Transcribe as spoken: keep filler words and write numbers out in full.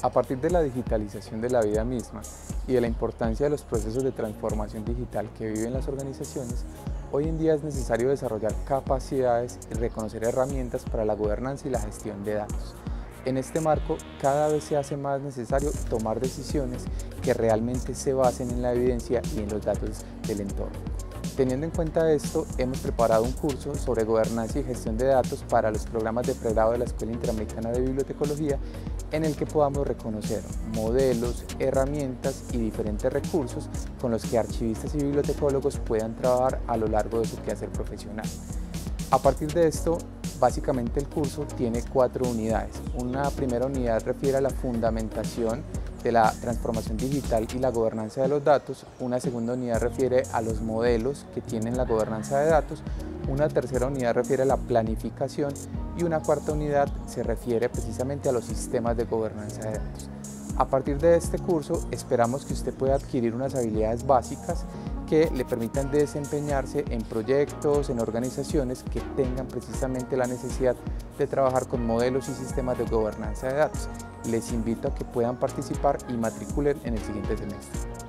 A partir de la digitalización de la vida misma y de la importancia de los procesos de transformación digital que viven las organizaciones, hoy en día es necesario desarrollar capacidades y reconocer herramientas para la gobernanza y la gestión de datos. En este marco, cada vez se hace más necesario tomar decisiones que realmente se basen en la evidencia y en los datos del entorno. Teniendo en cuenta esto, hemos preparado un curso sobre gobernanza y gestión de datos para los programas de pregrado de la Escuela Interamericana de Bibliotecología, en el que podamos reconocer modelos, herramientas y diferentes recursos con los que archivistas y bibliotecólogos puedan trabajar a lo largo de su quehacer profesional. A partir de esto, básicamente el curso tiene cuatro unidades. Una primera unidad refiere a la fundamentación de la transformación digital y la gobernanza de los datos, una segunda unidad refiere a los modelos que tienen la gobernanza de datos, una tercera unidad refiere a la planificación y una cuarta unidad se refiere precisamente a los sistemas de gobernanza de datos. A partir de este curso esperamos que usted pueda adquirir unas habilidades básicas que le permitan desempeñarse en proyectos, en organizaciones que tengan precisamente la necesidad de trabajar con modelos y sistemas de gobernanza de datos. Les invito a que puedan participar y matriculen en el siguiente semestre.